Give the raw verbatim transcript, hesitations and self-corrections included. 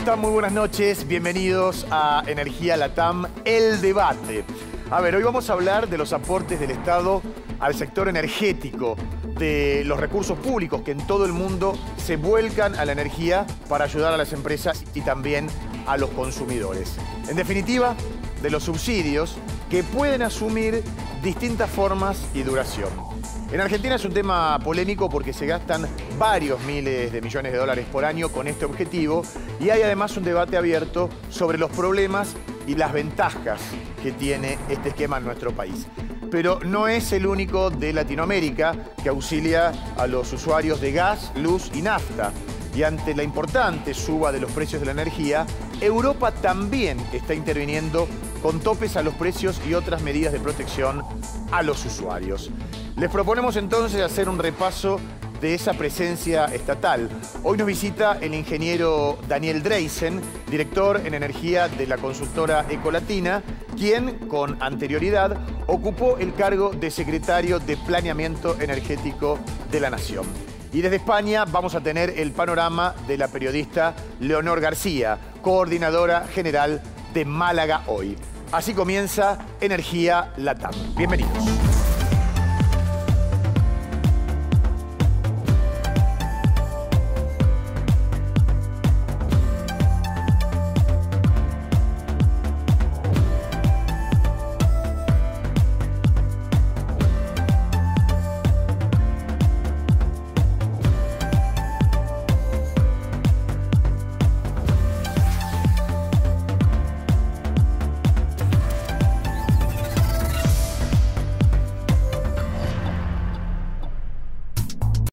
están? Muy buenas noches. Bienvenidos a Energía Latam, el debate. A ver, hoy vamos a hablar de los aportes del Estado al sector energético, de los recursos públicos que en todo el mundo se vuelcan a la energía para ayudar a las empresas y también a los consumidores. En definitiva, de los subsidios que pueden asumir distintas formas y duración. En Argentina es un tema polémico porque se gastan varios miles de millones de dólares por año con este objetivo y hay además un debate abierto sobre los problemas y las ventajas que tiene este esquema en nuestro país. Pero no es el único de Latinoamérica que auxilia a los usuarios de gas, luz y nafta. Y ante la importante suba de los precios de la energía, Europa también está interviniendo con topes a los precios y otras medidas de protección a los usuarios. Les proponemos entonces hacer un repaso de esa presencia estatal. Hoy nos visita el ingeniero Daniel Dreisen, director en energía de la consultora Ecolatina, quien con anterioridad ocupó el cargo de secretario de Planeamiento Energético de la Nación. Y desde España vamos a tener el panorama de la periodista Leonor García, coordinadora general de Málaga Hoy. Así comienza Energía Latam. Bienvenidos.